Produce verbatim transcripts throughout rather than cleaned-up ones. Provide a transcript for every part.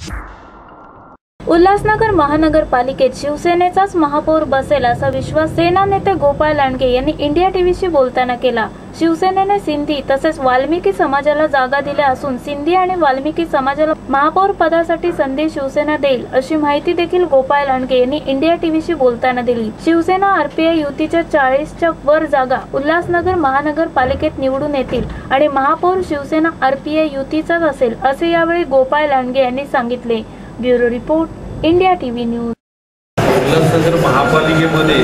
उल्हासनगर महानगरपालिकेत शिवसेनेचाच महापौर बसेल असा विश्वास सेना नेते गोपाळ लांडगे यांनी इंडिया टीव्हीशी बोलताना केला। शिवसेनेने सिंधी तसेच वाल्मिकी समाजाला जागा दिल्या असून सिंधी आणि वाल्मिकी समाजाला महापौर पदासाठी संधी शिवसेना देईल अशी माहिती देखील गोपाळ लांडगे यांनी इंडिया टीव्हीशी बोलताना दिली। शिवसेना आरपीआय युतीच्या चाळीसच्या वर जागा उल्हासनगर महानगरपालिकेत निवडून येतील आणि महापौर शिवसेना आरपीआय युतीचाच असेल असे यावेळी गोपाळ लांडगे यांनी सांगितले। Bureau report India TV news. Ulhasnagar महापालिकेमध्ये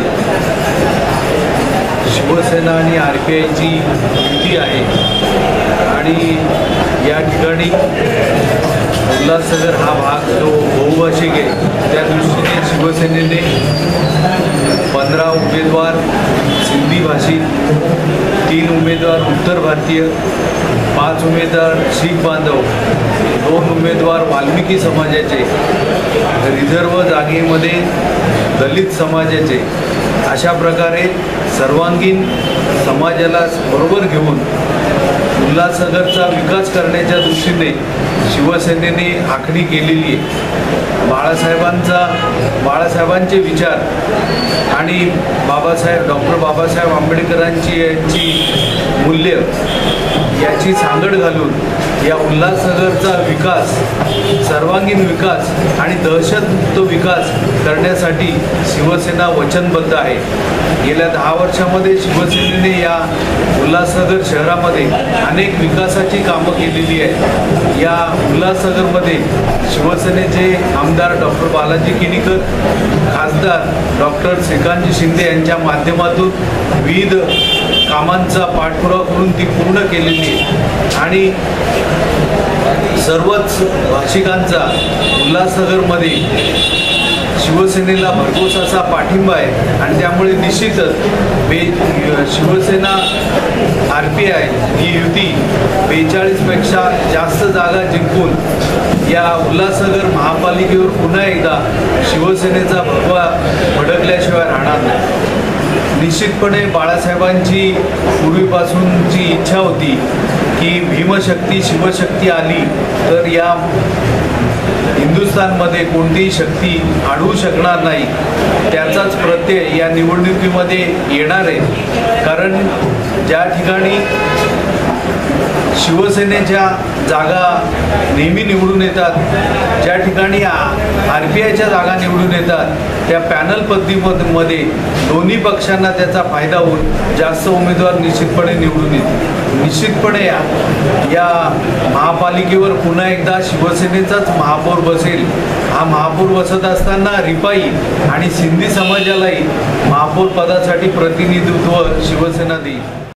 शिवसेना आणि आरपीआयची युती आहे आणि या ठिकाणी उल्हासनगर हा भाग जो बहुभाषिक आहे त्या दृष्टीने शिवसेनेने पंधरा उमेदवार सिंधी भाषिक, तीन उमेदवार उत्तर भारतीय, पाच उमेदवार शीख बांधव, दोन उमेदवार वाल्मिकी समाजाचे, रिझर्व जागेमध्ये दलित समाजाचे, अशा प्रकारे सर्वांगीण समाजाला बरोबर घेऊन उल्हासनगरचा विकास करण्याच्या दृष्टीने शिवसेनेने आखणी केलेली आहे। बाळासाहेबांचा बाळासाहेबांचे विचार आणि बाबासाहेब डॉक्टर बाबासाहेब आंबेडकरांची यांची मूल्य याची सांगड घालून या उल्हासनगरचा विकास, सर्वांगीण विकास आणि दहशतमुक्त विकास करण्यासाठी शिवसेना वचनबद्ध आहे। गेल्या दहा वर्षामध्ये शिवसेनेने या उल्हासनगर शहरामध्ये अनेक विकासाची कामं केलेली आहेत। या उल्हासनगरमध्ये शिवसेनेचे आमदार डॉक्टर बालाजी किनीकर, खासदार डॉक्टर श्रीकांत शिंदे यांच्या माध्यमातून विविध कामांचा पाठपुरावा करून ती पूर्ण केलेली आहे आणि सर्वच भाषिकांचा उल्हासनगरमध्ये शिवसेनेला भरघोस असा पाठिंबा आहे आणि त्यामुळे निश्चितच बे शिवसेना आर पी आय ही युती बेचाळीसपेक्षा जास्त जागा जिंकून या उल्हासनगर महापालिकेवर पुन्हा एकदा शिवसेनेचा भगवा फडकल्याशिवाय राहणार नाही। निश्चितपणे बाळासाहेबांची पूर्वीपासूनची इच्छा होती की भीमशक्ती शिवशक्ती आली तर या हिंदुस्थानमध्ये कोणतीही शक्ती अडवू शकणार नाही। त्याचाच प्रत्यय या निवडणुकीमध्ये येणार आहे, कारण ज्या ठिकाणी शिवसेनेच्या जागा नेहमी निवडून येतात, ज्या ठिकाणी आर पी आयच्या जागा निवडून येतात, त्या पॅनल पद्धतीमध्ये दोन्ही पक्षांना त्याचा फायदा होऊन जास्त उमेदवार निश्चितपणे निवडून येतील। निश्चितपणे या या महापालिकेवर पुन्हा एकदा शिवसेनेचाच महापौर बसेल। हा महापौर बसत असताना रिपाई आणि सिंधी समाजालाही महापौर पदासाठी प्रतिनिधित्व शिवसेना देईल।